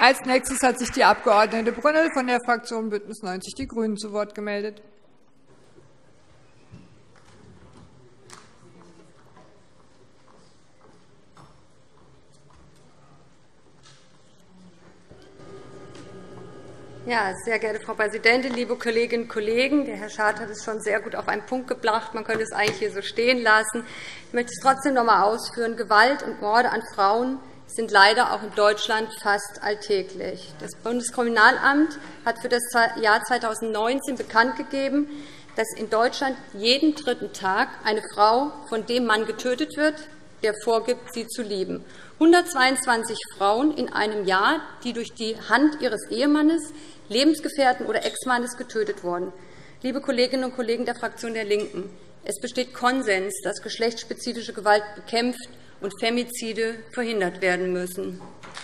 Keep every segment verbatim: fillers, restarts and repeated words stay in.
Als nächstes hat sich die Abg. Brünnel von der Fraktion BÜNDNIS neunzig die GRÜNEN zu Wort gemeldet. Ja, sehr geehrte Frau Präsidentin, liebe Kolleginnen und Kollegen! Der Herr Schardt hat es schon sehr gut auf einen Punkt gebracht. Man könnte es eigentlich hier so stehen lassen. Ich möchte es trotzdem noch einmal ausführen. Gewalt und Morde an Frauen sind leider auch in Deutschland fast alltäglich. Das Bundeskriminalamt hat für das Jahr zweitausendneunzehn bekannt gegeben, dass in Deutschland jeden dritten Tag eine Frau von dem Mann getötet wird, der vorgibt, sie zu lieben. hundertzweiundzwanzig Frauen in einem Jahr, die durch die Hand ihres Ehemannes, Lebensgefährten oder Ex-Mannes getötet wurden. Liebe Kolleginnen und Kollegen der Fraktion der LINKEN, es besteht Konsens, dass geschlechtsspezifische Gewalt bekämpft und Femizide verhindert werden müssen.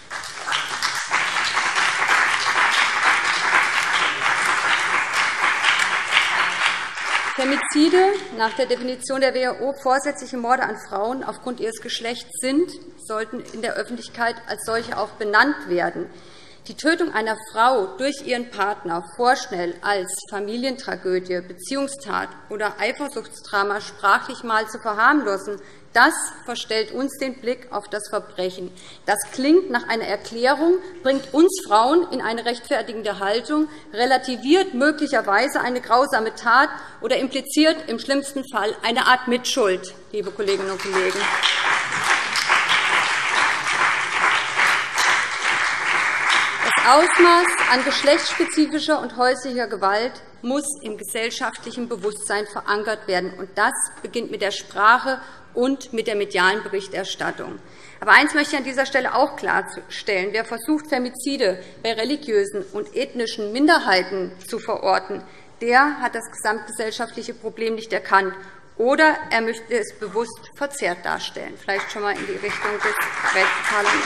Femizide nach der Definition der W H O vorsätzliche Morde an Frauen aufgrund ihres Geschlechts sind, sollten in der Öffentlichkeit als solche auch benannt werden. Die Tötung einer Frau durch ihren Partner vorschnell als Familientragödie, Beziehungstat oder Eifersuchtsdrama sprachlich mal zu verharmlosen, das verstellt uns den Blick auf das Verbrechen. Das klingt nach einer Erklärung, bringt uns Frauen in eine rechtfertigende Haltung, relativiert möglicherweise eine grausame Tat oder impliziert im schlimmsten Fall eine Art Mitschuld, liebe Kolleginnen und Kollegen. Das Ausmaß an geschlechtsspezifischer und häuslicher Gewalt muss im gesellschaftlichen Bewusstsein verankert werden. Und das beginnt mit der Sprache und mit der medialen Berichterstattung. Aber eines möchte ich an dieser Stelle auch klarstellen. Wer versucht, Femizide bei religiösen und ethnischen Minderheiten zu verorten, der hat das gesamtgesellschaftliche Problem nicht erkannt. Oder er möchte es bewusst verzerrt darstellen, vielleicht schon einmal in die Richtung des Rechtsparlaments.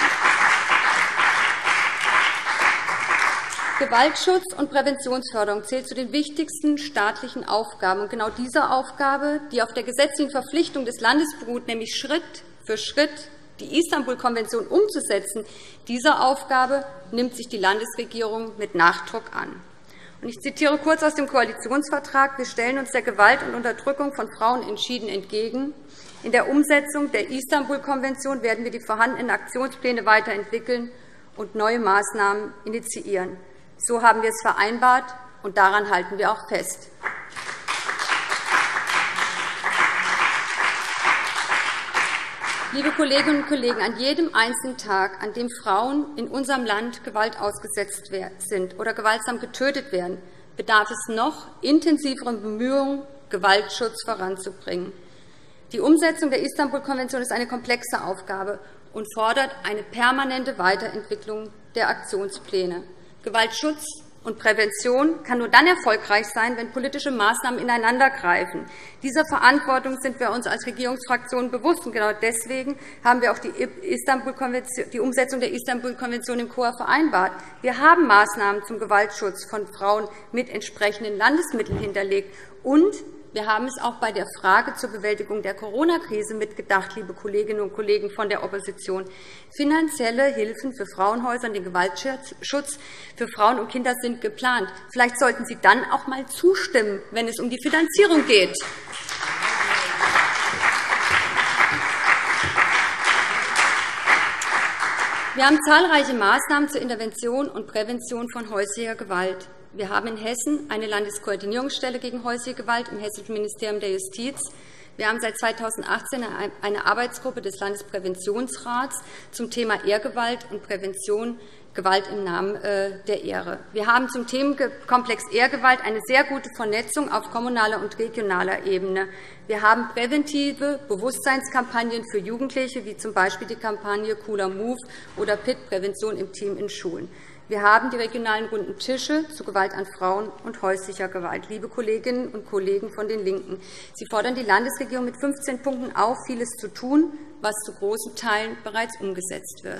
Gewaltschutz und Präventionsförderung zählt zu den wichtigsten staatlichen Aufgaben. Und genau diese Aufgabe, die auf der gesetzlichen Verpflichtung des Landes beruht, nämlich Schritt für Schritt die Istanbul-Konvention umzusetzen, diese Aufgabe nimmt sich die Landesregierung mit Nachdruck an. Ich zitiere kurz aus dem Koalitionsvertrag. Wir stellen uns der Gewalt und Unterdrückung von Frauen entschieden entgegen. In der Umsetzung der Istanbul-Konvention werden wir die vorhandenen Aktionspläne weiterentwickeln und neue Maßnahmen initiieren. So haben wir es vereinbart, und daran halten wir auch fest. Liebe Kolleginnen und Kollegen, an jedem einzelnen Tag, an dem Frauen in unserem Land Gewalt ausgesetzt sind oder gewaltsam getötet werden, bedarf es noch intensiveren Bemühungen, Gewaltschutz voranzubringen. Die Umsetzung der Istanbul-Konvention ist eine komplexe Aufgabe und fordert eine permanente Weiterentwicklung der Aktionspläne. Gewaltschutz und Prävention kann nur dann erfolgreich sein, wenn politische Maßnahmen ineinandergreifen. Dieser Verantwortung sind wir uns als Regierungsfraktion bewusst. Und genau deswegen haben wir auch die, die Umsetzung der Istanbul-Konvention im K O A vereinbart. Wir haben Maßnahmen zum Gewaltschutz von Frauen mit entsprechenden Landesmitteln hinterlegt. Und wir haben es auch bei der Frage zur Bewältigung der Corona-Krise mitgedacht, liebe Kolleginnen und Kollegen von der Opposition. Finanzielle Hilfen für Frauenhäuser und den Gewaltschutz für Frauen und Kinder sind geplant. Vielleicht sollten Sie dann auch einmal zustimmen, wenn es um die Finanzierung geht. Wir haben zahlreiche Maßnahmen zur Intervention und Prävention von häuslicher Gewalt. Wir haben in Hessen eine Landeskoordinierungsstelle gegen häusliche Gewalt im Hessischen Ministerium der Justiz. Wir haben seit zweitausendachtzehn eine Arbeitsgruppe des Landespräventionsrats zum Thema Ehrgewalt und Prävention Gewalt im Namen der Ehre. Wir haben zum Themenkomplex Ehrgewalt eine sehr gute Vernetzung auf kommunaler und regionaler Ebene. Wir haben präventive Bewusstseinskampagnen für Jugendliche, wie z. B. die Kampagne Cooler Move oder P I T Prävention im Team in Schulen. Wir haben die regionalen runden Tische zu Gewalt an Frauen und häuslicher Gewalt. Liebe Kolleginnen und Kollegen von den LINKEN, Sie fordern die Landesregierung mit fünfzehn Punkten auf, vieles zu tun, was zu großen Teilen bereits umgesetzt wird.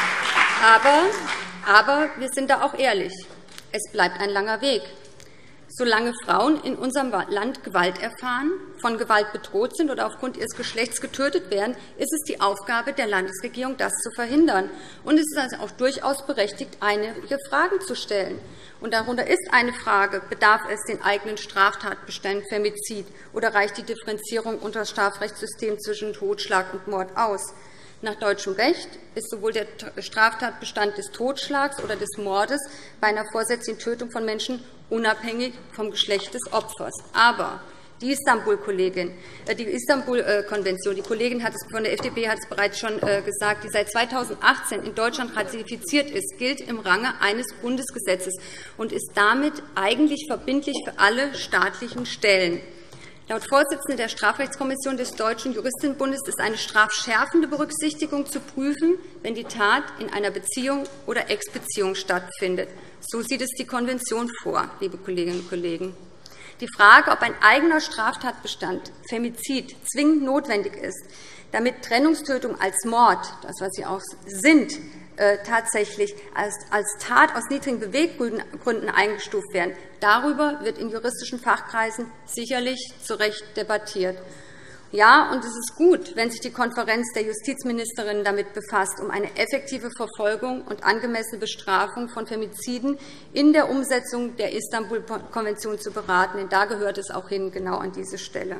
Aber, aber wir sind da auch ehrlich. Es bleibt ein langer Weg. Solange Frauen in unserem Land Gewalt erfahren, von Gewalt bedroht sind oder aufgrund ihres Geschlechts getötet werden, ist es die Aufgabe der Landesregierung, das zu verhindern. Und es ist also auch durchaus berechtigt, einige Fragen zu stellen. Und darunter ist eine Frage, bedarf es den eigenen Straftatbeständen Femizid oder reicht die Differenzierung unter das Strafrechtssystem zwischen Totschlag und Mord aus? Nach deutschem Recht ist sowohl der Straftatbestand des Totschlags oder des Mordes bei einer vorsätzlichen Tötung von Menschen unabhängig vom Geschlecht des Opfers. Aber die Istanbul-Kollegin, die Istanbul-Konvention, die Kollegin hat es, von der F D P hat es bereits schon gesagt, die seit zweitausendachtzehn in Deutschland ratifiziert ist, gilt im Range eines Bundesgesetzes und ist damit eigentlich verbindlich für alle staatlichen Stellen. Laut Vorsitzender der Strafrechtskommission des Deutschen Juristinnenbundes ist eine strafschärfende Berücksichtigung zu prüfen, wenn die Tat in einer Beziehung oder Ex-Beziehung stattfindet. So sieht es die Konvention vor, liebe Kolleginnen und Kollegen. Die Frage, ob ein eigener Straftatbestand, Femizid, zwingend notwendig ist, damit Trennungstötung als Mord, das was sie auch sind, äh, tatsächlich als, als Tat aus niedrigen Beweggründen eingestuft werden, darüber wird in juristischen Fachkreisen sicherlich zu Recht debattiert. Ja, und es ist gut, wenn sich die Konferenz der Justizministerinnen damit befasst, um eine effektive Verfolgung und angemessene Bestrafung von Femiziden in der Umsetzung der Istanbul-Konvention zu beraten. Denn da gehört es auch hin, genau an diese Stelle.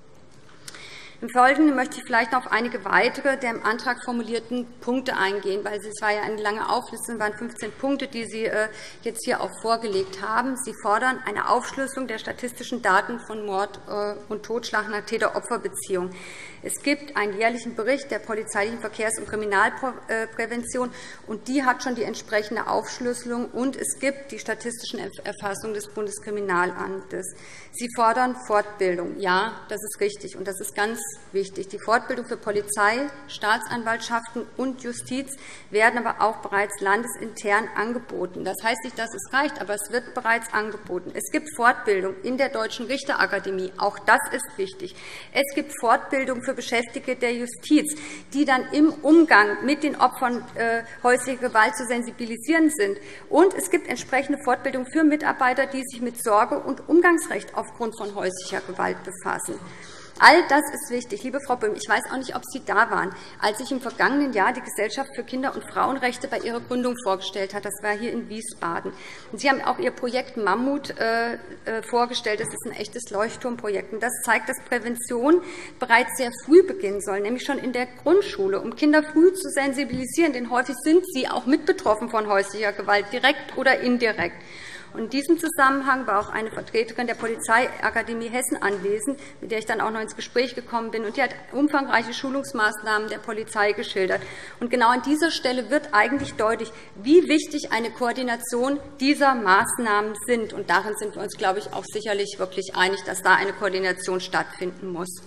Im Folgenden möchte ich vielleicht noch auf einige weitere der im Antrag formulierten Punkte eingehen, weil es war ja eine lange Auflistung, es waren fünfzehn Punkte, die Sie jetzt hier auch vorgelegt haben. Sie fordern eine Aufschlüsselung der statistischen Daten von Mord und Totschlag nach Täter-Opfer-Beziehung. Es gibt einen jährlichen Bericht der polizeilichen Verkehrs- und Kriminalprävention, und die hat schon die entsprechende Aufschlüsselung, und es gibt die statistischen Erfassungen des Bundeskriminalamtes. Sie fordern Fortbildung. Ja, das ist richtig, und das ist ganz wichtig. Die Fortbildung für Polizei, Staatsanwaltschaften und Justiz werden aber auch bereits landesintern angeboten. Das heißt nicht, dass es reicht, aber es wird bereits angeboten. Es gibt Fortbildung in der Deutschen Richterakademie. Auch das ist wichtig. Es gibt Fortbildung für Beschäftigte der Justiz, die dann im Umgang mit den Opfern äh, häuslicher Gewalt zu sensibilisieren sind. Und es gibt entsprechende Fortbildung für Mitarbeiter, die sich mit Sorge- und Umgangsrecht aufgrund von häuslicher Gewalt befassen. All das ist wichtig. Liebe Frau Böhm, ich weiß auch nicht, ob Sie da waren, als sich im vergangenen Jahr die Gesellschaft für Kinder- und Frauenrechte bei ihrer Gründung vorgestellt hat. Das war hier in Wiesbaden. Und Sie haben auch Ihr Projekt Mammut äh, vorgestellt. Das ist ein echtes Leuchtturmprojekt. Und das zeigt, dass Prävention bereits sehr früh beginnen soll, nämlich schon in der Grundschule, um Kinder früh zu sensibilisieren. Denn häufig sind sie auch mit betroffen von häuslicher Gewalt, direkt oder indirekt. Und in diesem Zusammenhang war auch eine Vertreterin der Polizeiakademie Hessen anwesend, mit der ich dann auch noch ins Gespräch gekommen bin. Und die hat umfangreiche Schulungsmaßnahmen der Polizei geschildert. Und genau an dieser Stelle wird eigentlich deutlich, wie wichtig eine Koordination dieser Maßnahmen sind. Und darin sind wir uns, glaube ich, auch sicherlich wirklich einig, dass da eine Koordination stattfinden muss.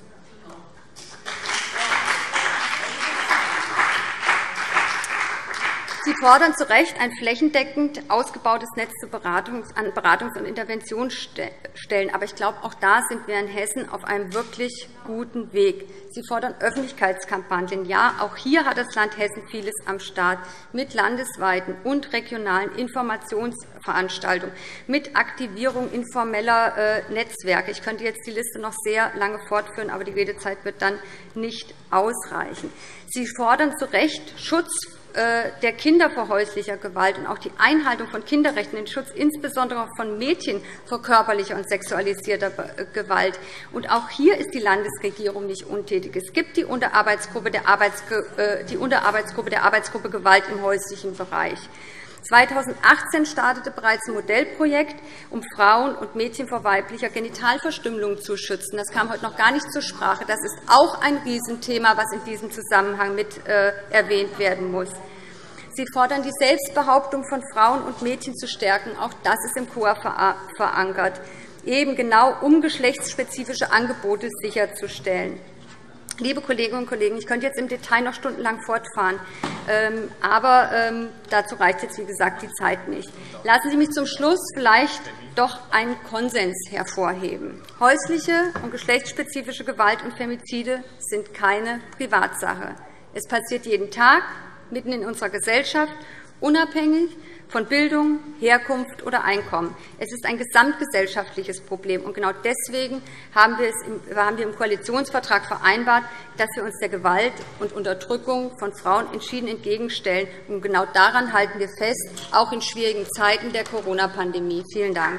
Sie fordern zu Recht ein flächendeckend ausgebautes Netz an Beratungs- und Interventionsstellen. Aber ich glaube, auch da sind wir in Hessen auf einem wirklich guten Weg. Sie fordern Öffentlichkeitskampagnen. Ja, auch hier hat das Land Hessen vieles am Start, mit landesweiten und regionalen Informationsveranstaltungen, mit Aktivierung informeller Netzwerke. Ich könnte jetzt die Liste noch sehr lange fortführen, aber die Redezeit wird dann nicht ausreichen. Sie fordern zu Recht Schutz der Kinder vor häuslicher Gewalt und auch die Einhaltung von Kinderrechten, den Schutz insbesondere von Mädchen vor körperlicher und sexualisierter Gewalt. Und auch hier ist die Landesregierung nicht untätig. Es gibt die Unterarbeitsgruppe der, Arbeitsgru die Unterarbeitsgruppe der Arbeitsgruppe Gewalt im häuslichen Bereich. zweitausendachtzehn startete bereits ein Modellprojekt, um Frauen und Mädchen vor weiblicher Genitalverstümmelung zu schützen. Das kam heute noch gar nicht zur Sprache. Das ist auch ein Riesenthema, was in diesem Zusammenhang mit äh, erwähnt werden muss. Sie fordern, die Selbstbehauptung von Frauen und Mädchen zu stärken. Auch das ist im K O A verankert, eben genau um geschlechtsspezifische Angebote sicherzustellen. Liebe Kolleginnen und Kollegen, ich könnte jetzt im Detail noch stundenlang fortfahren, aber dazu reicht jetzt, wie gesagt, die Zeit nicht. Lassen Sie mich zum Schluss vielleicht doch einen Konsens hervorheben. Häusliche und geschlechtsspezifische Gewalt und Femizide sind keine Privatsache. Es passiert jeden Tag, mitten in unserer Gesellschaft, unabhängig von Bildung, Herkunft oder Einkommen. Es ist ein gesamtgesellschaftliches Problem. Und genau deswegen haben wir, es im, haben wir im Koalitionsvertrag vereinbart, dass wir uns der Gewalt und Unterdrückung von Frauen entschieden entgegenstellen. Und genau daran halten wir fest, auch in schwierigen Zeiten der Corona-Pandemie. Vielen Dank.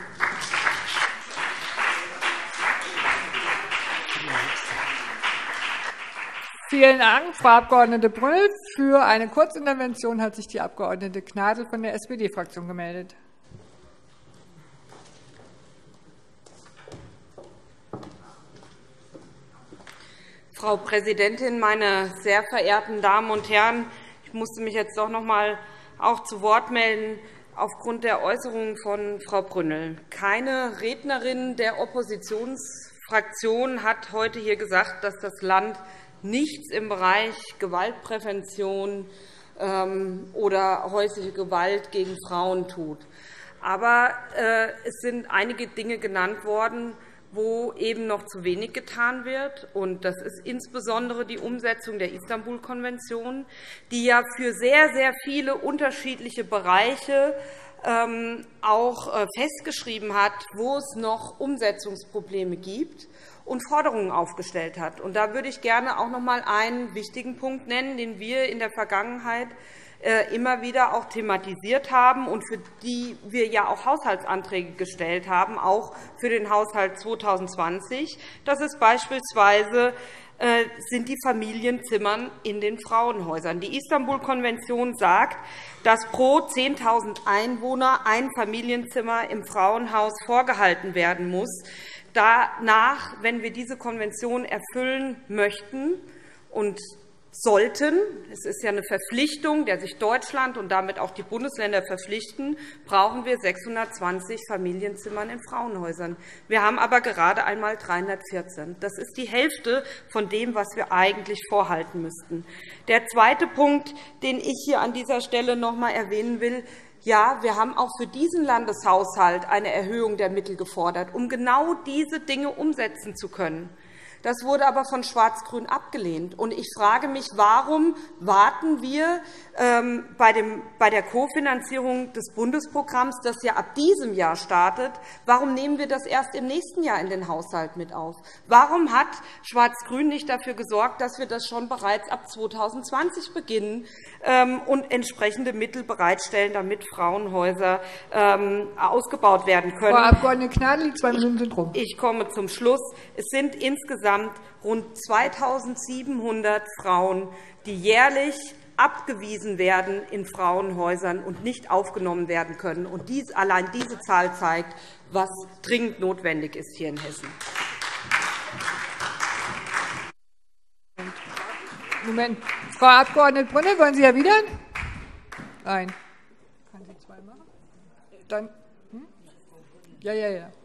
Vielen Dank, Frau Abg. Brünnel. Für eine Kurzintervention hat sich die Abg. Gnadl von der S P D-Fraktion gemeldet. Frau Präsidentin, meine sehr verehrten Damen und Herren! Ich musste mich jetzt doch noch einmal auch zu Wort melden aufgrund der Äußerungen von Frau Brünnel. Keine Rednerin der Oppositionsfraktion hat heute hier gesagt, dass das Land nichts im Bereich Gewaltprävention oder häusliche Gewalt gegen Frauen tut. Aber es sind einige Dinge genannt worden, wo eben noch zu wenig getan wird. Das ist insbesondere die Umsetzung der Istanbul-Konvention, die ja für sehr, sehr viele unterschiedliche Bereiche auch festgeschrieben hat, wo es noch Umsetzungsprobleme gibt und Forderungen aufgestellt hat. Und da würde ich gerne auch noch einmal einen wichtigen Punkt nennen, den wir in der Vergangenheit immer wieder auch thematisiert haben und für die wir ja auch Haushaltsanträge gestellt haben, auch für den Haushalt zweitausendzwanzig. Das ist beispielsweise sind die Familienzimmer in den Frauenhäusern. Die Istanbul-Konvention sagt, dass pro zehntausend Einwohner ein Familienzimmer im Frauenhaus vorgehalten werden muss. Danach, wenn wir diese Konvention erfüllen möchten und sollten, es ist ja eine Verpflichtung, der sich Deutschland und damit auch die Bundesländer verpflichten, brauchen wir sechshundertzwanzig Familienzimmer in Frauenhäusern. Wir haben aber gerade einmal dreihundertvierzehn. Das ist die Hälfte von dem, was wir eigentlich vorhalten müssten. Der zweite Punkt, den ich hier an dieser Stelle noch einmal erwähnen will: Ja, wir haben auch für diesen Landeshaushalt eine Erhöhung der Mittel gefordert, um genau diese Dinge umsetzen zu können. Das wurde aber von Schwarz-Grün abgelehnt. Ich frage mich, warum warten wir bei der Kofinanzierung des Bundesprogramms, das ja ab diesem Jahr startet, warum nehmen wir das erst im nächsten Jahr in den Haushalt mit auf? Warum hat Schwarz-Grün nicht dafür gesorgt, dass wir das schon bereits ab zweitausendzwanzig beginnen und entsprechende Mittel bereitstellen, damit Frauenhäuser ausgebaut werden können? Frau Abg. Gnadl, die zwei Minuten sind rum. Ich komme zum Schluss. Es sind insgesamt rund zweitausendsiebenhundert Frauen, die jährlich abgewiesen werden in Frauenhäusern und nicht aufgenommen werden können. Und dies, allein diese Zahl zeigt, was dringend notwendig ist hier in Hessen. Moment. Frau Abg. Brünnel, wollen Sie erwidern? Nein. Kann sie zwei machen? Dann, hm? Ja, ja, ja.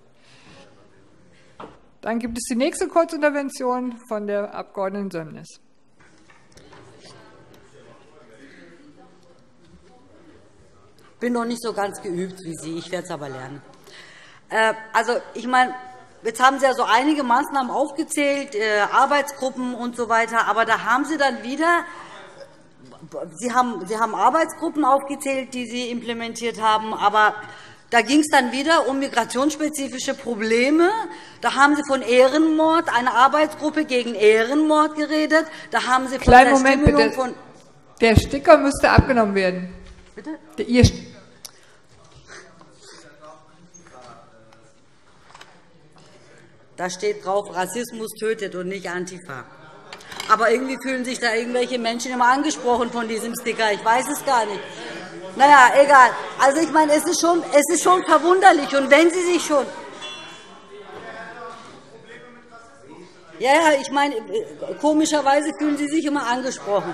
Dann gibt es die nächste Kurzintervention von der Abg. Sömnis. Ich bin noch nicht so ganz geübt wie Sie. Ich werde es aber lernen. Also, ich meine, jetzt haben Sie ja so einige Maßnahmen aufgezählt, Arbeitsgruppen und so weiter. Aber da haben Sie dann wieder Sie haben, Sie haben Arbeitsgruppen aufgezählt, die Sie implementiert haben. Aber da ging es dann wieder um migrationsspezifische Probleme. Da haben Sie von Ehrenmord, eine Arbeitsgruppe gegen Ehrenmord geredet. Da haben Sie von Kleinen der Moment, Stümmelung bitte. von Der Sticker müsste abgenommen werden. Bitte? Der, Ihr Da steht drauf, Rassismus tötet und nicht Antifa. Aber irgendwie fühlen sich da irgendwelche Menschen immer angesprochen von diesem Sticker. Ich weiß es gar nicht. Na ja, egal. Also ich meine, es ist schon, es ist schon verwunderlich. Und wenn Sie sich schon... Ja, ja, ich meine, komischerweise fühlen Sie sich immer angesprochen.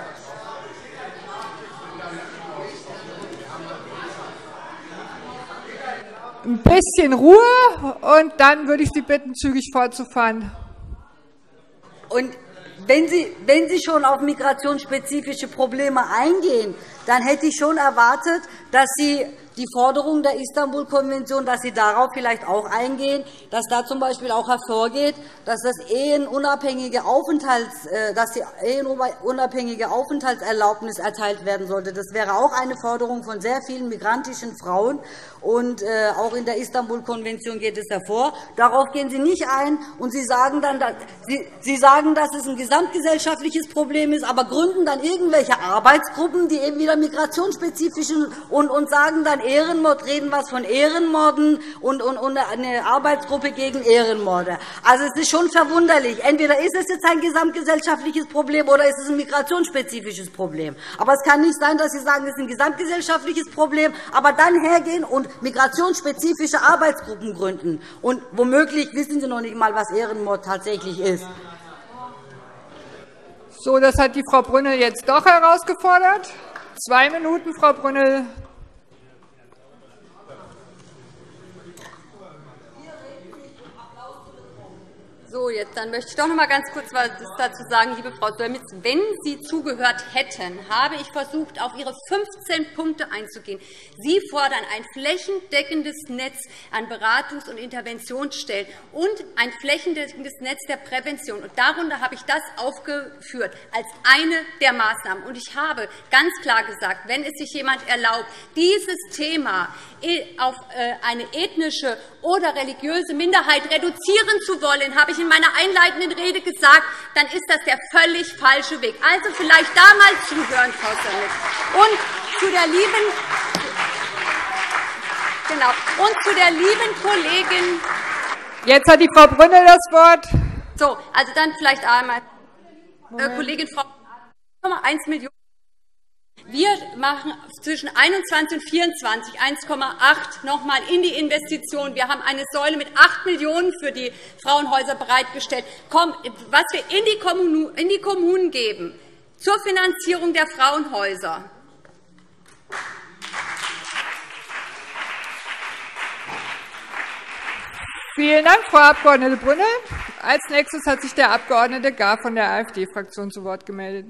Ein bisschen Ruhe, und dann würde ich Sie bitten, zügig fortzufahren. Und wenn Sie, wenn Sie schon auf migrationsspezifische Probleme eingehen, dann hätte ich schon erwartet, dass Sie die Forderungen der Istanbul-Konvention, dass Sie darauf vielleicht auch eingehen, dass da z. B. auch hervorgeht, dass, das ehenunabhängige Aufenthalts, dass die ehenunabhängige Aufenthaltserlaubnis erteilt werden sollte. Das wäre auch eine Forderung von sehr vielen migrantischen Frauen. Und auch in der Istanbul-Konvention geht es hervor. Darauf gehen Sie nicht ein. Und Sie sagen, dann, Sie, Sie sagen, dass es ein gesamtgesellschaftliches Problem ist, aber gründen dann irgendwelche Arbeitsgruppen, die eben wieder migrationsspezifisch sind, und, und sagen dann Ehrenmord, reden was von Ehrenmorden und, und, und eine Arbeitsgruppe gegen Ehrenmorde. Also, es ist schon verwunderlich. Entweder ist es jetzt ein gesamtgesellschaftliches Problem oder ist es ein migrationsspezifisches Problem. Aber es kann nicht sein, dass Sie sagen, es ist ein gesamtgesellschaftliches Problem, aber dann hergehen und migrationsspezifische Arbeitsgruppen gründen. Und womöglich wissen Sie noch nicht einmal, was Ehrenmord tatsächlich ist. So, das hat die Frau Brünnel jetzt doch herausgefordert. Zwei Minuten, Frau Brünnel. So, jetzt dann möchte ich doch noch einmal ganz kurz etwas dazu sagen, liebe Frau Dörmitz. Wenn Sie zugehört hätten, habe ich versucht, auf Ihre fünfzehn Punkte einzugehen. Sie fordern ein flächendeckendes Netz an Beratungs- und Interventionsstellen und ein flächendeckendes Netz der Prävention. Und darunter habe ich das aufgeführt als eine der Maßnahmen. Und ich habe ganz klar gesagt, wenn es sich jemand erlaubt, dieses Thema auf eine ethnische oder religiöse Minderheit reduzieren zu wollen, habe ich in meiner einleitenden Rede gesagt, dann ist das der völlig falsche Weg. Also vielleicht da mal zuhören, Frau Dörmitz. Und zu der lieben, genau, und zu der lieben Kollegin. Jetzt hat die Frau Brünnel das Wort. So, also dann vielleicht einmal, äh, Kollegin Frau eins Millionen. Wir machen zwischen einundzwanzig und vierundzwanzig eins Komma acht noch einmal in die Investition. Wir haben eine Säule mit acht Millionen € für die Frauenhäuser bereitgestellt. Was wir in die Kommunen geben zur Finanzierung der Frauenhäuser. Vielen Dank, Frau Abg. Brünnel. Als nächstes hat sich der Abg. Gar von der AfD-Fraktion zu Wort gemeldet.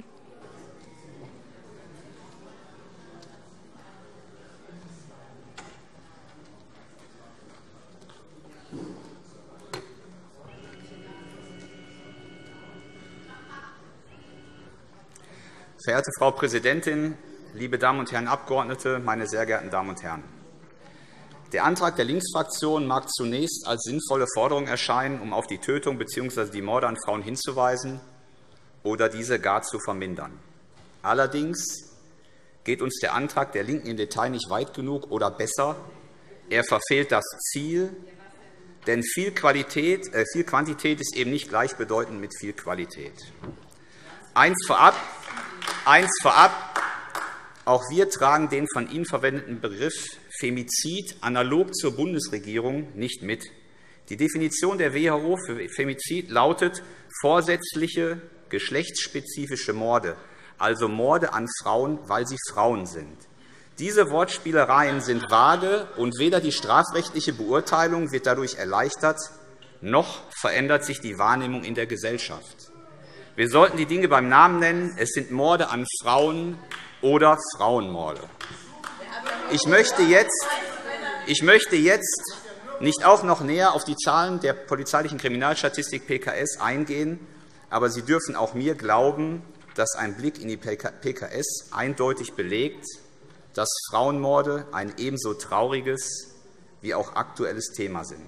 Verehrte Frau Präsidentin, liebe Damen und Herren Abgeordnete, meine sehr geehrten Damen und Herren! Der Antrag der Linksfraktion mag zunächst als sinnvolle Forderung erscheinen, um auf die Tötung bzw. die Morde an Frauen hinzuweisen oder diese gar zu vermindern. Allerdings geht uns der Antrag der LINKEN im Detail nicht weit genug oder besser, er verfehlt das Ziel, denn viel, Qualität, äh, viel Quantität ist eben nicht gleichbedeutend mit viel Qualität. Eins vorab, eins vorab, auch wir tragen den von Ihnen verwendeten Begriff Femizid analog zur Bundesregierung nicht mit. Die Definition der W H O für Femizid lautet vorsätzliche geschlechtsspezifische Morde, also Morde an Frauen, weil sie Frauen sind. Diese Wortspielereien sind vage, und weder die strafrechtliche Beurteilung wird dadurch erleichtert, noch verändert sich die Wahrnehmung in der Gesellschaft. Wir sollten die Dinge beim Namen nennen. Es sind Morde an Frauen oder Frauenmorde. Ich möchte jetzt, ich möchte jetzt nicht auch noch näher auf die Zahlen der polizeilichen Kriminalstatistik P K S eingehen, aber Sie dürfen auch mir glauben, dass ein Blick in die P K S eindeutig belegt, dass Frauenmorde ein ebenso trauriges wie auch aktuelles Thema sind.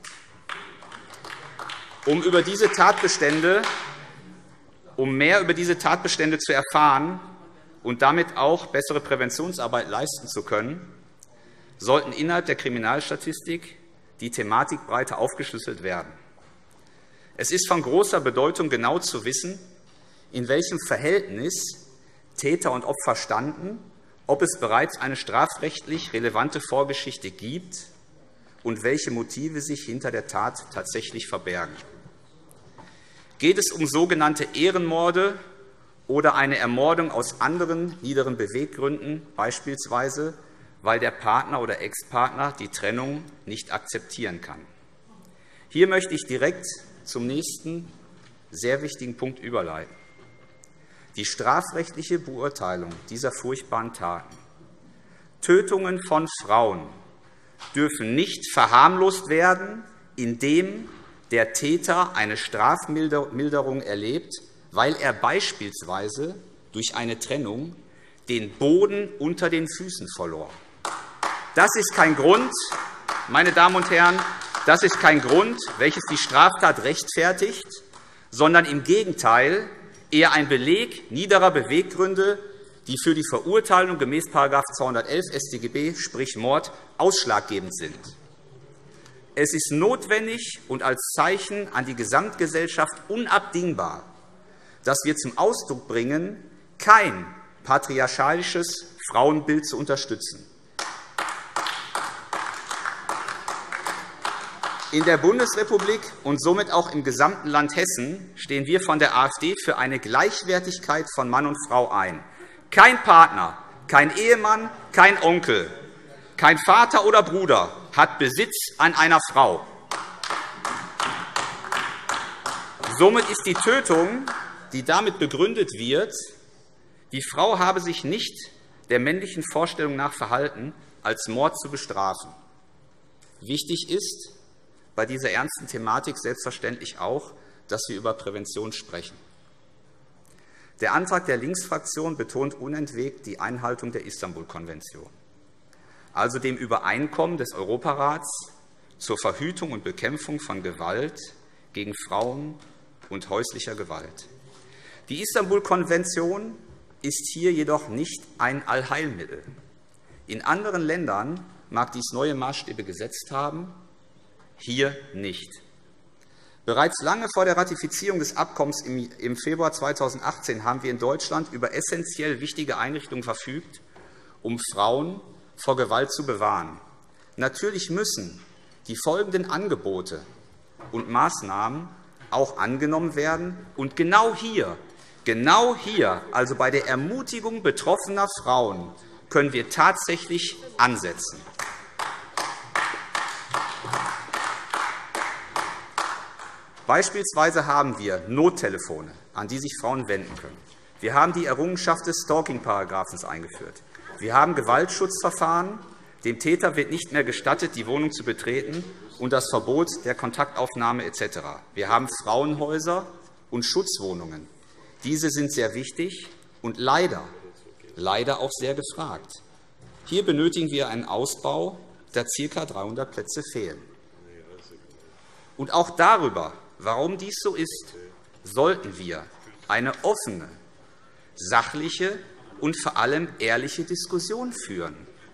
Um über diese Tatbestände Um mehr über diese Tatbestände zu erfahren und damit auch bessere Präventionsarbeit leisten zu können, sollten innerhalb der Kriminalstatistik die Thematik breiter aufgeschlüsselt werden. Es ist von großer Bedeutung, genau zu wissen, in welchem Verhältnis Täter und Opfer standen, ob es bereits eine strafrechtlich relevante Vorgeschichte gibt und welche Motive sich hinter der Tat tatsächlich verbergen. Geht es um sogenannte Ehrenmorde oder eine Ermordung aus anderen niederen Beweggründen, beispielsweise weil der Partner oder Ex-Partner die Trennung nicht akzeptieren kann? Hier möchte ich direkt zum nächsten sehr wichtigen Punkt überleiten. Die strafrechtliche Beurteilung dieser furchtbaren Taten, Tötungen von Frauen dürfen nicht verharmlost werden, indem der Täter eine Strafmilderung erlebt, weil er beispielsweise durch eine Trennung den Boden unter den Füßen verlor. Das ist kein Grund, meine Damen und Herren, das ist kein Grund, welches die Straftat rechtfertigt, sondern im Gegenteil eher ein Beleg niederer Beweggründe, die für die Verurteilung gemäß Paragraph zweihundertelf S tGB, sprich Mord, ausschlaggebend sind. Es ist notwendig und als Zeichen an die Gesamtgesellschaft unabdingbar, dass wir zum Ausdruck bringen, kein patriarchalisches Frauenbild zu unterstützen. In der Bundesrepublik und somit auch im gesamten Land Hessen stehen wir von der AfD für eine Gleichwertigkeit von Mann und Frau ein. Kein Partner, kein Ehemann, kein Onkel, kein Vater oder Bruder hat Besitz an einer Frau. Somit ist die Tötung, die damit begründet wird, die Frau habe sich nicht der männlichen Vorstellung nach verhalten, als Mord zu bestrafen. Wichtig ist bei dieser ernsten Thematik selbstverständlich auch, dass wir über Prävention sprechen. Der Antrag der Linksfraktion betont unentwegt die Einhaltung der Istanbul-Konvention, also dem Übereinkommen des Europarats zur Verhütung und Bekämpfung von Gewalt gegen Frauen und häuslicher Gewalt. Die Istanbul-Konvention ist hier jedoch nicht ein Allheilmittel. In anderen Ländern mag dies neue Maßstäbe gesetzt haben, hier nicht. Bereits lange vor der Ratifizierung des Abkommens im Februar zweitausendachtzehn haben wir in Deutschland über essenziell wichtige Einrichtungen verfügt, um Frauen vor Gewalt zu bewahren. Natürlich müssen die folgenden Angebote und Maßnahmen auch angenommen werden. Und genau hier, genau hier, also bei der Ermutigung betroffener Frauen, können wir tatsächlich ansetzen. Beispielsweise haben wir Nottelefone, an die sich Frauen wenden können. Wir haben die Errungenschaft des Stalking-Paragraphens eingeführt. Wir haben Gewaltschutzverfahren. Dem Täter wird nicht mehr gestattet, die Wohnung zu betreten, und das Verbot der Kontaktaufnahme et cetera. Wir haben Frauenhäuser und Schutzwohnungen. Diese sind sehr wichtig und leider, leider auch sehr gefragt. Hier benötigen wir einen Ausbau, da ca. dreihundert Plätze fehlen. Und auch darüber, warum dies so ist, sollten wir eine offene, sachliche und vor allem ehrliche Diskussion führen.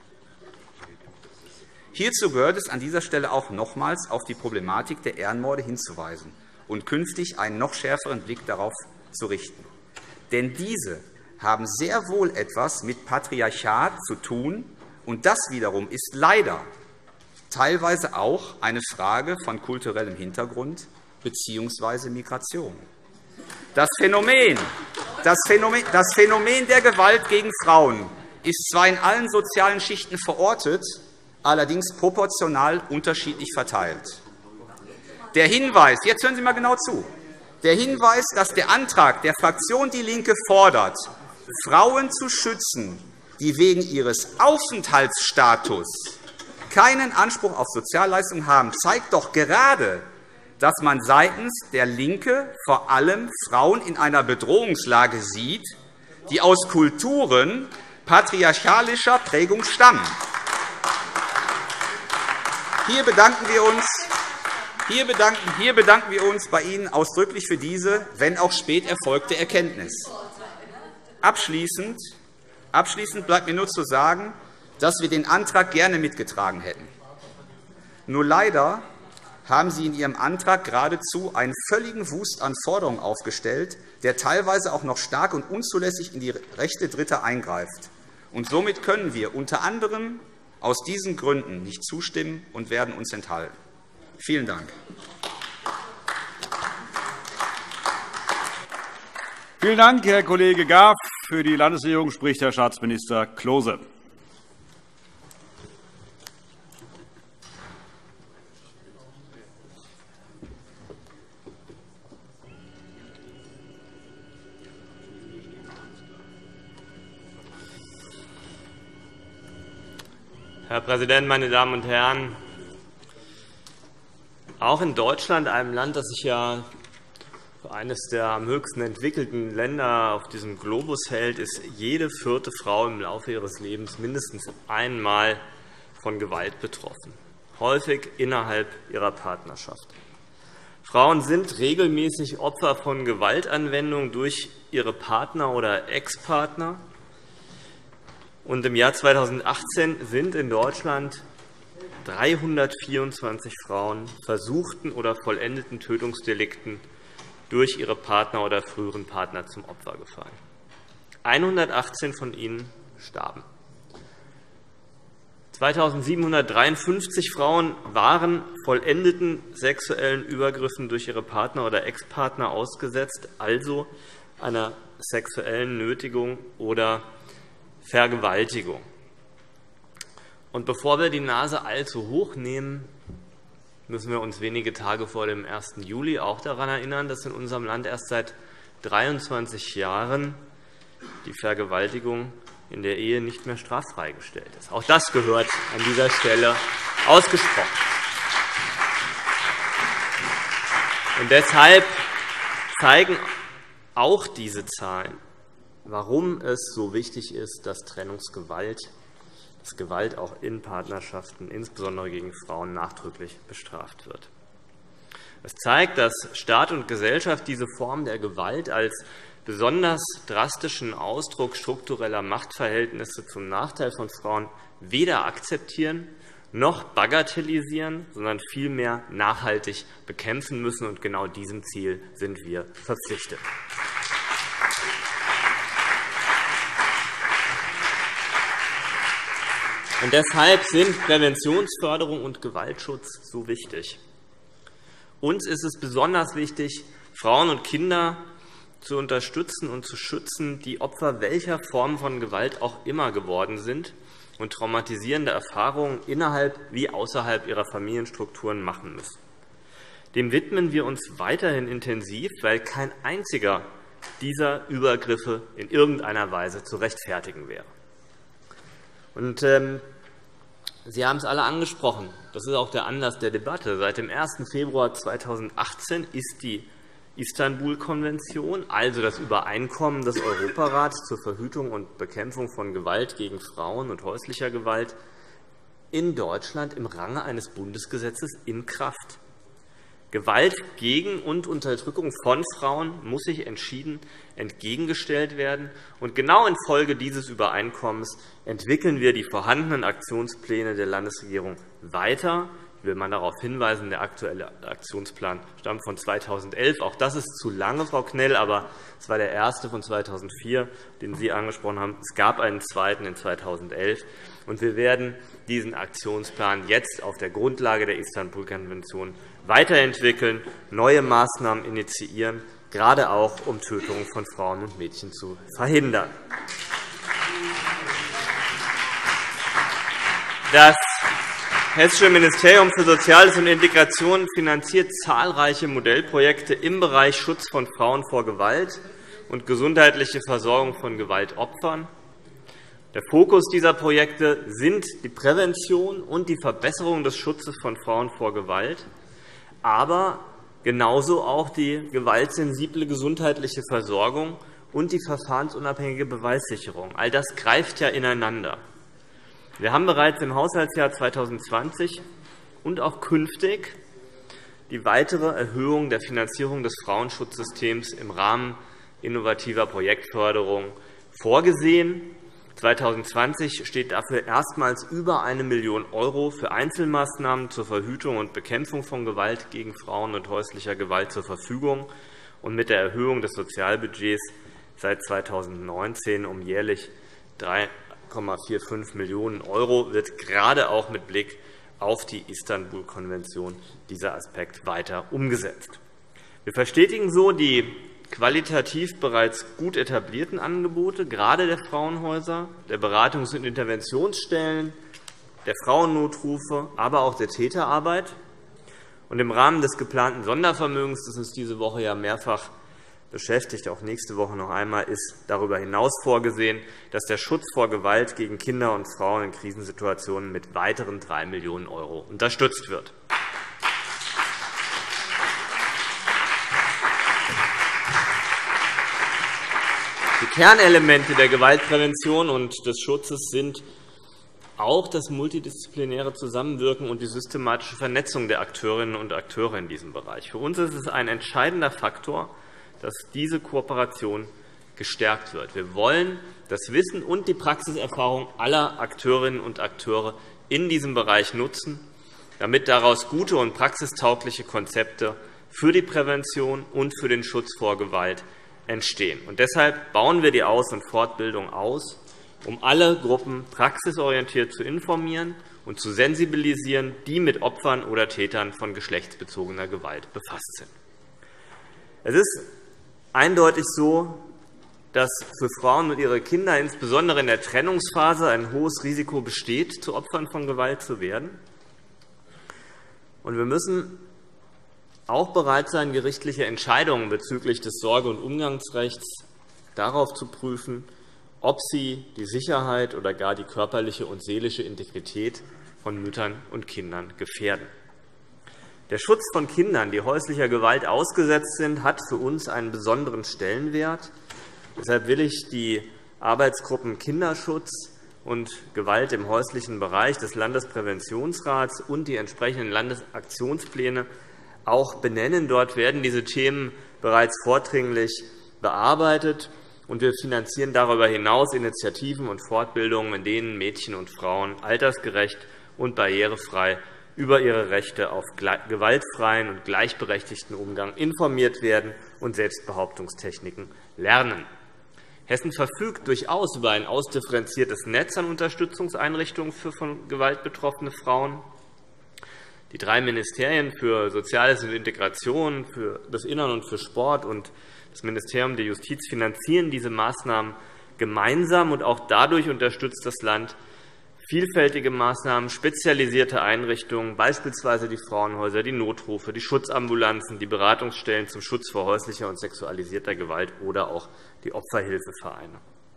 Hierzu gehört es an dieser Stelle auch nochmals auf die Problematik der Ehrenmorde hinzuweisen und künftig einen noch schärferen Blick darauf zu richten. Denn diese haben sehr wohl etwas mit Patriarchat zu tun, und das wiederum ist leider teilweise auch eine Frage von kulturellem Hintergrund bzw. Migration. Das Phänomen, das, Phänomen, das Phänomen der Gewalt gegen Frauen ist zwar in allen sozialen Schichten verortet, allerdings proportional unterschiedlich verteilt. Der Hinweis, jetzt hören Sie mal genau zu, der Hinweis, dass der Antrag der Fraktion DIE LINKE fordert, Frauen zu schützen, die wegen ihres Aufenthaltsstatus keinen Anspruch auf Sozialleistungen haben, zeigt doch gerade, dass man seitens der LINKE vor allem Frauen in einer Bedrohungslage sieht, die aus Kulturen patriarchalischer Prägung stammen. Hier bedanken wir uns, hier bedanken, hier bedanken wir uns bei Ihnen ausdrücklich für diese, wenn auch spät erfolgte Erkenntnis. Abschließend, abschließend bleibt mir nur zu sagen, dass wir den Antrag gerne mitgetragen hätten. Nur leider haben Sie in Ihrem Antrag geradezu einen völligen Wust an Forderungen aufgestellt, der teilweise auch noch stark und unzulässig in die Rechte Dritter eingreift. Und somit können wir unter anderem aus diesen Gründen nicht zustimmen und werden uns enthalten. Vielen Dank. Vielen Dank, Herr Kollege Graf. Für die Landesregierung spricht Herr Staatsminister Klose. Herr Präsident, meine Damen und Herren! Auch in Deutschland, einem Land, das sich ja für eines der am höchsten entwickelten Länder auf diesem Globus hält, ist jede vierte Frau im Laufe ihres Lebens mindestens einmal von Gewalt betroffen, häufig innerhalb ihrer Partnerschaft. Frauen sind regelmäßig Opfer von Gewaltanwendung durch ihre Partner oder Ex-Partner. Und im Jahr zweitausendachtzehn sind in Deutschland dreihundertvierundzwanzig Frauen versuchten oder vollendeten Tötungsdelikten durch ihre Partner oder früheren Partner zum Opfer gefallen. hundertachtzehn von ihnen starben. zweitausendsiebenhundertdreiundfünfzig Frauen waren vollendeten sexuellen Übergriffen durch ihre Partner oder Ex-Partner ausgesetzt, also einer sexuellen Nötigung oder Vergewaltigung. Und bevor wir die Nase allzu hoch nehmen, müssen wir uns wenige Tage vor dem ersten Juli auch daran erinnern, dass in unserem Land erst seit dreiundzwanzig Jahren die Vergewaltigung in der Ehe nicht mehr straffrei gestellt ist. Auch das gehört an dieser Stelle ausgesprochen. Und deshalb zeigen auch diese Zahlen, warum es so wichtig ist, dass Trennungsgewalt, dass Gewalt auch in Partnerschaften, insbesondere gegen Frauen, nachdrücklich bestraft wird. Es zeigt, dass Staat und Gesellschaft diese Form der Gewalt als besonders drastischen Ausdruck struktureller Machtverhältnisse zum Nachteil von Frauen weder akzeptieren noch bagatellisieren, sondern vielmehr nachhaltig bekämpfen müssen. Und genau diesem Ziel sind wir verpflichtet. Und deshalb sind Präventionsförderung und Gewaltschutz so wichtig. Uns ist es besonders wichtig, Frauen und Kinder zu unterstützen und zu schützen, die Opfer welcher Form von Gewalt auch immer geworden sind und traumatisierende Erfahrungen innerhalb wie außerhalb ihrer Familienstrukturen machen müssen. Dem widmen wir uns weiterhin intensiv, weil kein einziger dieser Übergriffe in irgendeiner Weise zu rechtfertigen wäre. Und, ähm, Sie haben es alle angesprochen. Das ist auch der Anlass der Debatte. Seit dem ersten Februar zweitausendachtzehn ist die Istanbul-Konvention, also das Übereinkommen des Europarats zur Verhütung und Bekämpfung von Gewalt gegen Frauen und häuslicher Gewalt, in Deutschland im Range eines Bundesgesetzes in Kraft. Gewalt gegen und Unterdrückung von Frauen muss sich entschieden entgegengestellt werden. Und genau infolge dieses Übereinkommens entwickeln wir die vorhandenen Aktionspläne der Landesregierung weiter. Ich will mal darauf hinweisen, der aktuelle Aktionsplan stammt von zweitausendelf. Auch das ist zu lange, Frau Knell, aber es war der erste von zweitausendvier, den Sie angesprochen haben. Es gab einen zweiten in zweitausendelf. Und wir werden diesen Aktionsplan jetzt auf der Grundlage der Istanbul-Konvention weiterentwickeln, neue Maßnahmen initiieren, gerade auch um Tötungen von Frauen und Mädchen zu verhindern. Das Hessische Ministerium für Soziales und Integration finanziert zahlreiche Modellprojekte im Bereich Schutz von Frauen vor Gewalt und gesundheitliche Versorgung von Gewaltopfern. Der Fokus dieser Projekte sind die Prävention und die Verbesserung des Schutzes von Frauen vor Gewalt, aber genauso auch die gewaltsensible gesundheitliche Versorgung und die verfahrensunabhängige Beweissicherung. All das greift ja ineinander. Wir haben bereits im Haushaltsjahr zweitausendzwanzig und auch künftig die weitere Erhöhung der Finanzierung des Frauenschutzsystems im Rahmen innovativer Projektförderung vorgesehen. zweitausendzwanzig steht dafür erstmals über eine Million € für Einzelmaßnahmen zur Verhütung und Bekämpfung von Gewalt gegen Frauen und häuslicher Gewalt zur Verfügung. Und mit der Erhöhung des Sozialbudgets seit zweitausendneunzehn um jährlich drei Komma fünfundvierzig Millionen € wird gerade auch mit Blick auf die Istanbul-Konvention dieser Aspekt weiter umgesetzt. Wir verstetigen so die qualitativ bereits gut etablierten Angebote, gerade der Frauenhäuser, der Beratungs- und Interventionsstellen, der Frauennotrufe, aber auch der Täterarbeit. Und im Rahmen des geplanten Sondervermögens, das uns diese Woche ja mehrfach beschäftigt, auch nächste Woche noch einmal, ist darüber hinaus vorgesehen, dass der Schutz vor Gewalt gegen Kinder und Frauen in Krisensituationen mit weiteren drei Millionen € unterstützt wird. Die Kernelemente der Gewaltprävention und des Schutzes sind auch das multidisziplinäre Zusammenwirken und die systematische Vernetzung der Akteurinnen und Akteure in diesem Bereich. Für uns ist es ein entscheidender Faktor, dass diese Kooperation gestärkt wird. Wir wollen das Wissen und die Praxiserfahrung aller Akteurinnen und Akteure in diesem Bereich nutzen, damit daraus gute und praxistaugliche Konzepte für die Prävention und für den Schutz vor Gewalt entstehen. Und deshalb bauen wir die Aus- und Fortbildung aus, um alle Gruppen praxisorientiert zu informieren und zu sensibilisieren, die mit Opfern oder Tätern von geschlechtsbezogener Gewalt befasst sind. Es ist eindeutig so, dass für Frauen und ihre Kinder insbesondere in der Trennungsphase ein hohes Risiko besteht, zu Opfern von Gewalt zu werden. Und wir müssen auch bereit sein, gerichtliche Entscheidungen bezüglich des Sorge- und Umgangsrechts darauf zu prüfen, ob sie die Sicherheit oder gar die körperliche und seelische Integrität von Müttern und Kindern gefährden. Der Schutz von Kindern, die häuslicher Gewalt ausgesetzt sind, hat für uns einen besonderen Stellenwert. Deshalb will ich die Arbeitsgruppen Kinderschutz und Gewalt im häuslichen Bereich des Landespräventionsrats und die entsprechenden Landesaktionspläne auch benennen. Dort werden diese Themen bereits vordringlich bearbeitet, und wir finanzieren darüber hinaus Initiativen und Fortbildungen, in denen Mädchen und Frauen altersgerecht und barrierefrei über ihre Rechte auf gewaltfreien und gleichberechtigten Umgang informiert werden und Selbstbehauptungstechniken lernen. Hessen verfügt durchaus über ein ausdifferenziertes Netz an Unterstützungseinrichtungen für von Gewalt betroffene Frauen. Die drei Ministerien für Soziales und Integration, für das Innern und für Sport und das Ministerium der Justiz finanzieren diese Maßnahmen gemeinsam, und auch dadurch unterstützt das Land vielfältige Maßnahmen, spezialisierte Einrichtungen, beispielsweise die Frauenhäuser, die Notrufe, die Schutzambulanzen, die Beratungsstellen zum Schutz vor häuslicher und sexualisierter Gewalt oder auch die Opferhilfevereine.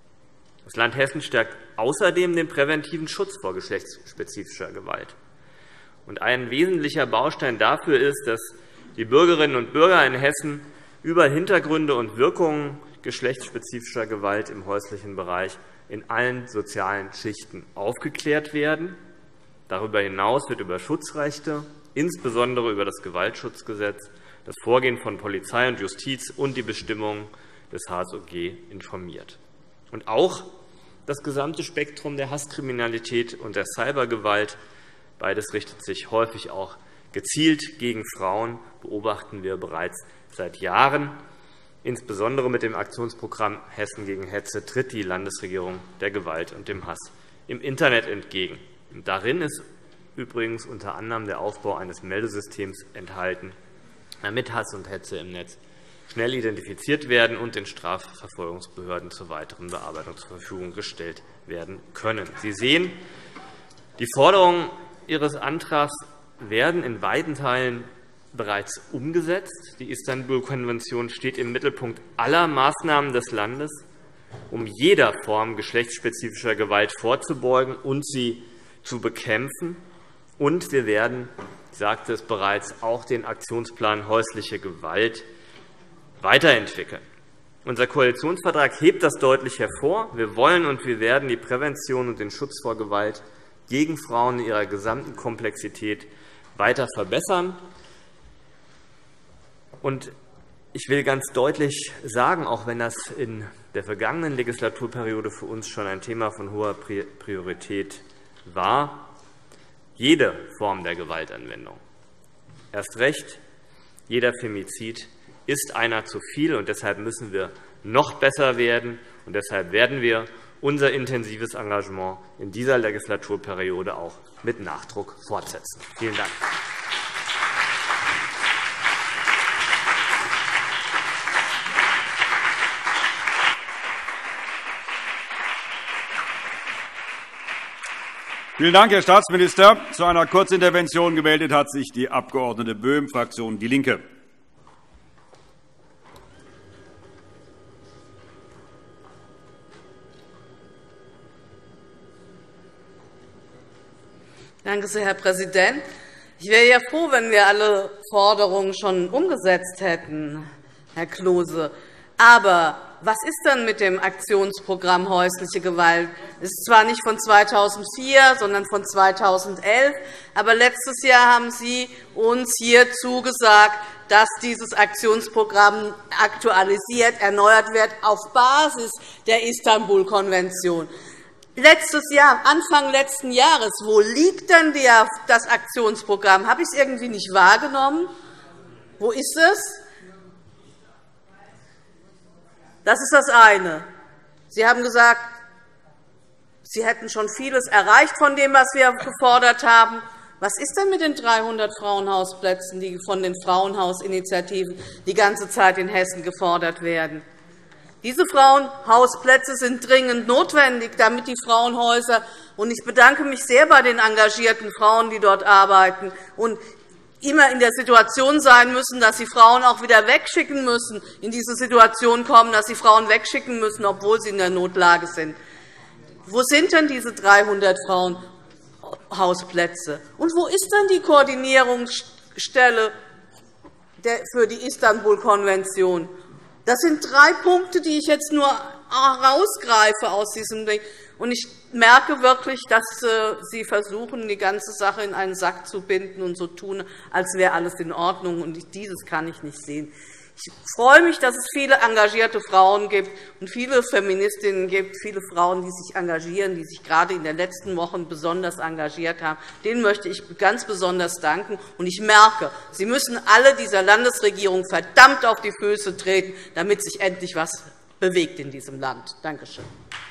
Das Land Hessen stärkt außerdem den präventiven Schutz vor geschlechtsspezifischer Gewalt. Und ein wesentlicher Baustein dafür ist, dass die Bürgerinnen und Bürger in Hessen über Hintergründe und Wirkungen geschlechtsspezifischer Gewalt im häuslichen Bereich in allen sozialen Schichten aufgeklärt werden. Darüber hinaus wird über Schutzrechte, insbesondere über das Gewaltschutzgesetz, das Vorgehen von Polizei und Justiz und die Bestimmungen des H S O G informiert. Und auch das gesamte Spektrum der Hasskriminalität und der Cybergewalt, beides richtet sich häufig auch gezielt gegen Frauen, beobachten wir bereits seit Jahren. Insbesondere mit dem Aktionsprogramm Hessen gegen Hetze tritt die Landesregierung der Gewalt und dem Hass im Internet entgegen. Darin ist übrigens unter anderem der Aufbau eines Meldesystems enthalten, damit Hass und Hetze im Netz schnell identifiziert werden und den Strafverfolgungsbehörden zur weiteren Bearbeitung zur Verfügung gestellt werden können. Sie sehen, die Forderungen Ihres Antrags werden in weiten Teilen bereits umgesetzt. Die Istanbul-Konvention steht im Mittelpunkt aller Maßnahmen des Landes, um jeder Form geschlechtsspezifischer Gewalt vorzubeugen und sie zu bekämpfen. Und wir werden, ich sagte es bereits, auch den Aktionsplan häusliche Gewalt weiterentwickeln. Unser Koalitionsvertrag hebt das deutlich hervor. Wir wollen und wir werden die Prävention und den Schutz vor Gewalt gegen Frauen in ihrer gesamten Komplexität weiter verbessern. Und ich will ganz deutlich sagen, auch wenn das in der vergangenen Legislaturperiode für uns schon ein Thema von hoher Priorität war, jede Form der Gewaltanwendung, erst recht jeder Femizid, ist einer zu viel, und deshalb müssen wir noch besser werden. Und deshalb werden wir unser intensives Engagement in dieser Legislaturperiode auch mit Nachdruck fortsetzen. Vielen Dank. Vielen Dank, Herr Staatsminister. Zu einer Kurzintervention gemeldet hat sich die Abg. Böhm, Fraktion DIE LINKE. Danke sehr, Herr Präsident. Ich wäre ja froh, wenn wir alle Forderungen schon umgesetzt hätten, Herr Klose. Aber was ist denn mit dem Aktionsprogramm häusliche Gewalt? Es ist zwar nicht von zweitausendvier, sondern von zweitausendelf, aber letztes Jahr haben Sie uns hier zugesagt, dass dieses Aktionsprogramm aktualisiert, erneuert wird auf Basis der Istanbul-Konvention. Letztes Jahr, Anfang letzten Jahres, wo liegt denn das Aktionsprogramm? Habe ich es irgendwie nicht wahrgenommen? Wo ist es? Das ist das eine. Sie haben gesagt, Sie hätten schon vieles erreicht von dem, was wir gefordert haben. Was ist denn mit den dreihundert Frauenhausplätzen, die von den Frauenhausinitiativen die ganze Zeit in Hessen gefordert werden? Diese Frauenhausplätze sind dringend notwendig, damit die Frauenhäuser – und ich bedanke mich sehr bei den engagierten Frauen, die dort arbeiten – und immer in der Situation sein müssen, dass sie Frauen auch wieder wegschicken müssen, in diese Situation kommen, dass sie Frauen wegschicken müssen, obwohl sie in der Notlage sind. Wo sind denn diese dreihundert Frauenhausplätze? Und wo ist denn die Koordinierungsstelle für die Istanbul-Konvention? Das sind drei Punkte, die ich jetzt nur herausgreife aus diesem Ding. Und ich merke wirklich, dass Sie versuchen, die ganze Sache in einen Sack zu binden und so tun, als wäre alles in Ordnung. Und dieses kann ich nicht sehen. Ich freue mich, dass es viele engagierte Frauen gibt und viele Feministinnen gibt, viele Frauen, die sich engagieren, die sich gerade in den letzten Wochen besonders engagiert haben. Denen möchte ich ganz besonders danken. Und ich merke, Sie müssen alle dieser Landesregierung verdammt auf die Füße treten, damit sich endlich etwas bewegt in diesem Land. Danke schön.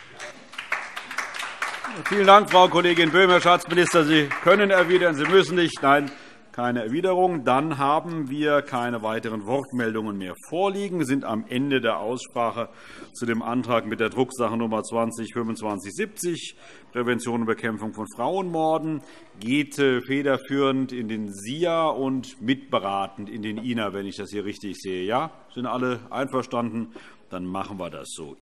Vielen Dank, Frau Kollegin Böhm. Herr Staatsminister, Sie können erwidern, Sie müssen nicht. Nein, keine Erwiderung. Dann haben wir keine weiteren Wortmeldungen mehr vorliegen. Wir sind am Ende der Aussprache zu dem Antrag mit der Drucksache Nummer zwanzig fünfundzwanzig siebzig, Prävention und Bekämpfung von Frauenmorden, geht federführend in den S I A und mitberatend in den I N A, wenn ich das hier richtig sehe. Ja, sind alle einverstanden? Dann machen wir das so.